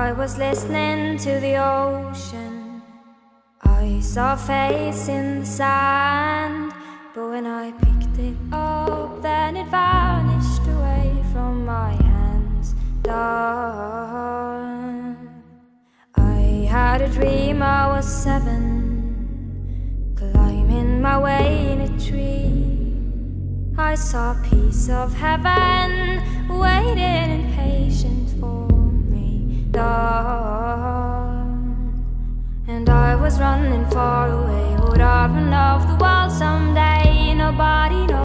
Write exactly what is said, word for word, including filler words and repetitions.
I was listening to the ocean. I saw a face in the sand, but when I picked it up, then it vanished away from my hands. Done. I had a dream I was seven, climbing my way in a tree. I saw a piece of heaven waiting impatient for me. Done. And I was running far away, would I run off the world someday? Nobody knows.